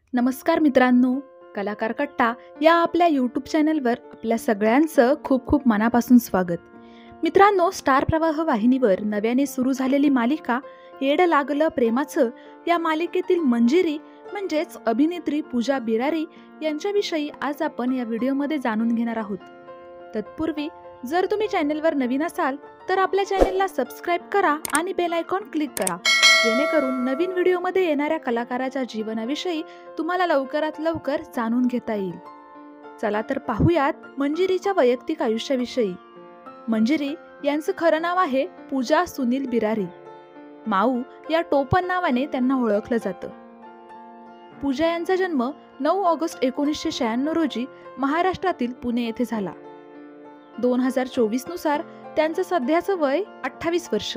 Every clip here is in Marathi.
नमस्कार मित्रांनो, कलाकार कट्टा या आपल्या यूट्यूब चॅनलवर आपल्या सगळ्यांचं खूप खूप मनापासून स्वागत. मित्रांनो, स्टार प्रवाह वाहिनीवर नव्याने सुरू झालेली मालिका येड लागलं प्रेमाचं या मालिकेतील मंजिरी म्हणजेच अभिनेत्री पूजा बिरारी यांच्याविषयी आज आपण या व्हिडिओमध्ये जाणून घेणार आहोत. तत्पूर्वी जर तुम्ही चॅनलवर नवीन असाल तर आपल्या चॅनलला सबस्क्राईब करा आणि बेल आयकॉन क्लिक करा, जेणेकरून नवीन व्हिडिओमध्ये येणाऱ्या कलाकाराच्या जीवनाविषयी तुम्हाला लवकरात लवकर जाणून घेता येईल. चला तर पाहूयात मंजिरीच्या वैयक्तिक आयुष्याविषयी. मंजिरी यांचं खरं नाव आहे पूजा सुनील बिरारी. माऊ या टोपण नावाने त्यांना ओळखलं जातं. पूजा यांचा जन्म 9 ऑगस्ट 1996 रोजी महाराष्ट्रातील पुणे येथे झाला. 2024 नुसार त्यांचं सध्याचं वय 28 वर्ष.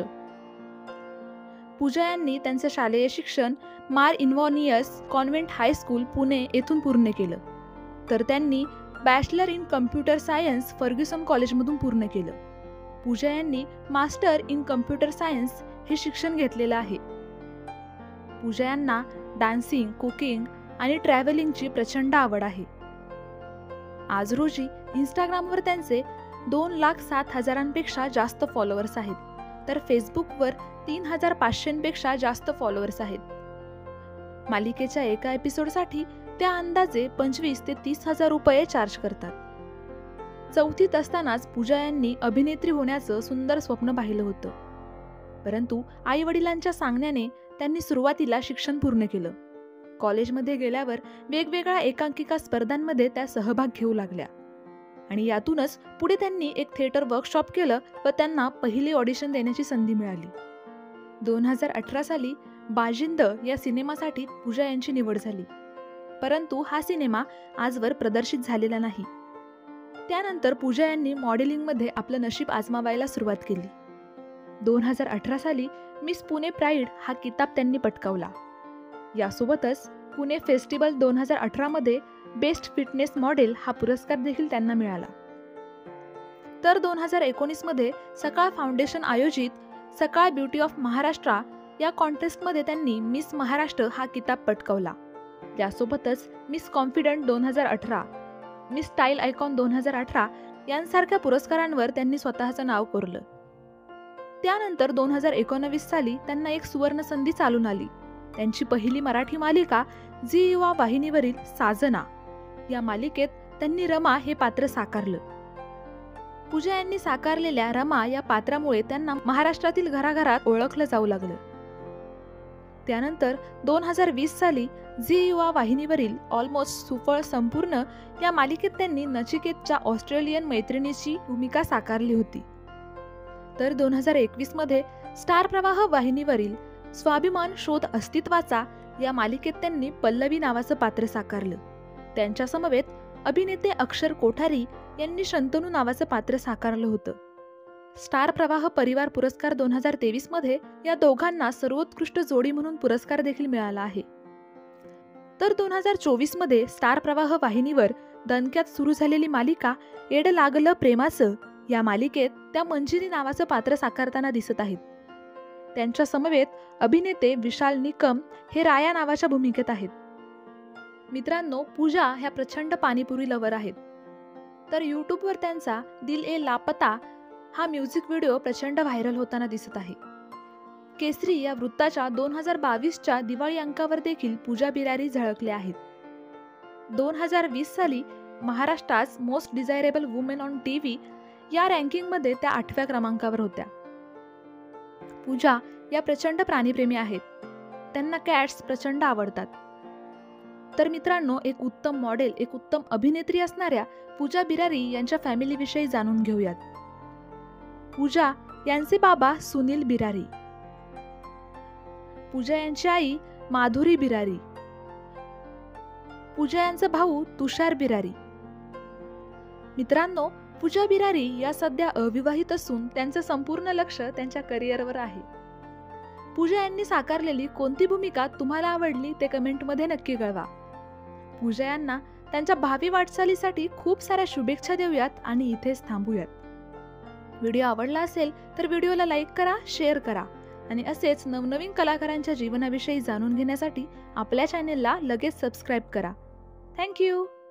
पूजा यांनी त्यांचे शालेय शिक्षण मार इन्व्हॉनियस कॉन्व्हेंट हायस्कूल पुणे येथून पूर्ण केलं, तर त्यांनी bachelor in computer science Fergusson कॉलेजमधून पूर्ण केलं. पूजा यांनी मास्टर इन कम्प्युटर सायन्स हे शिक्षण घेतलेलं आहे. पूजा यांना डान्सिंग, कुकिंग आणि ट्रॅव्हलिंगची प्रचंड आवड आहे. आज रोजी इंस्टाग्रामवर त्यांचे 2,07,000पेक्षा जास्त फॉलोअर्स आहेत, तर फेसबुकवर 3,500पेक्षा जास्त फॉलोअर्स आहेत. मालिकेच्या एका एपिसोडसाठी त्या अंदाजे 25 ते 30,000 रुपये चार्ज करतात. 4थीत असतानाच पूजा यांनी अभिनेत्री होण्याचं सुंदर स्वप्न पाहिलं होतं, परंतु आई वडिलांच्या सांगण्याने त्यांनी सुरुवातीला शिक्षण पूर्ण केलं. कॉलेजमध्ये गेल्यावर वेगवेगळ्या एकांकिका स्पर्धांमध्ये त्या सहभाग घेऊ लागल्या आणि यातूनच पुढे त्यांनी एक थिएटर वर्कशॉप केलं व त्यांना पहिली ऑडिशन देण्याची संधी मिळाली. 2018 साली बाजिंद या सिनेमासाठी पूजा यांची निवड झाली, परंतु हा सिनेमा आजवर प्रदर्शित झालेला नाही. त्यानंतर पूजा यांनी मॉडेलिंगमध्ये आपलं नशीब आजमावायला सुरुवात केली. 2018 साली मिस पुणे प्राईड हा किताब त्यांनी पटकावला. यासोबतच पुणे फेस्टिवल 2018 मध्ये बेस्ट फिटनेस मॉडेल हा पुरस्कार देखील त्यांना मिळाला. तर 2019 मध्ये सकाळ फाउंडेशन आयोजित सकाळ ब्युटी ऑफ महाराष्ट्र या कॉन्टेस्टमध्ये त्यांनी मिस महाराष्ट्र हा किताब पटकावला. यासोबतच miss confident 2018, miss style icon 2018 यांसारख्या पुरस्कारांवर त्यांनी स्वतःचं नाव कोरलं. त्यानंतर 2019 साली त्यांना एक सुवर्ण संधी चालून आली. त्यांची पहिली मराठी मालिका झी युवा वाहिनीवरील साजना या मालिकेत त्यांनी रमा हे पात्र साकारलं. पूजा यांनी साकारलेल्या रमा या पात्रामुळे त्यांना महाराष्ट्रातील घराघरात ओळखलं जाऊ लागलं. त्यानंतर 2020 साली झी युवा वाहिनीवरील ऑलमोस्ट सुफळ संपूर्ण या मालिकेत त्यांनी नचिकेतच्या ऑस्ट्रेलियन मैत्रिणीची भूमिका साकारली होती. तर 2021 मध्ये स्टार प्रवाह वाहिनीवरील स्वाभिमान शोध अस्तित्वाचा या मालिकेत त्यांनी पल्लवी नावाचं पात्र साकारलं. त्यांच्या समवेत अभिनेते अक्षर कोठारी यांनी शंतनू नावाचं पात्र साकारलं होतं. स्टार प्रवाह परिवार पुरस्कार 2023 मध्ये या दोघांना सर्वोत्कृष्ट जोडी म्हणून पुरस्कार देखील मिळाला आहे. तर 2024 मध्ये स्टार प्रवाह वाहिनीवर दणक्यात सुरू झालेली मालिका येड लागलं प्रेमाचं या मालिकेत त्या मंजिरी नावाचं पात्र साकारताना दिसत आहेत. त्यांच्या समवेत अभिनेते विशाल निकम हे राया नावाच्या भूमिकेत आहेत. मित्रांनो, पूजा ह्या प्रचंड पाणीपुरी लवर आहेत. तर यूट्यूबवर त्यांचा दिल ए लापता हा म्युझिक व्हिडिओ प्रचंड व्हायरल होताना दिसत आहे. केसरी या वृत्ताच्या 2022च्या दिवाळी अंकावर देखील पूजा बिरारी झळकल्या आहेत. 2020 साली महाराष्ट्रात most desirable women on TV या रँकिंगमध्ये त्या 8व्या क्रमांकावर होत्या. पूजा या प्रचंड प्राणीप्रेमी आहेत. त्यांना कॅट्स प्रचंड आवडतात. तर मित्रांनो, एक उत्तम मॉडेल, एक उत्तम अभिनेत्री असणाऱ्या पूजा बिरारी यांच्या फॅमिलीविषयी जाणून घेऊयात. पूजा यांचे बाबा सुनील बिरारी, पूजा यांची आई माधुरी बिरारी, पूजा यांचा भाऊ तुषार बिरारी. मित्रांनो, पूजा बिरारी या सध्या अविवाहित असून त्यांचं संपूर्ण लक्ष त्यांच्या करिअरवर आहे. पूजा यांनी साकारलेली कोणती भूमिका तुम्हाला आवडली ते कमेंटमध्ये नक्की कळवा. पूजा यांना त्यांच्या भावी वाटचालीसाठी खूप साऱ्या शुभेच्छा देऊयात आणि इथेच थांबूयात. व्हिडिओ आवडला असेल तर व्हिडिओला लाईक करा, शेअर करा आणि असेच नवनवीन कलाकारांच्या जीवनाविषयी जाणून घेण्यासाठी आपल्या चॅनेलला लगेच सबस्क्राईब करा. थँक्यू.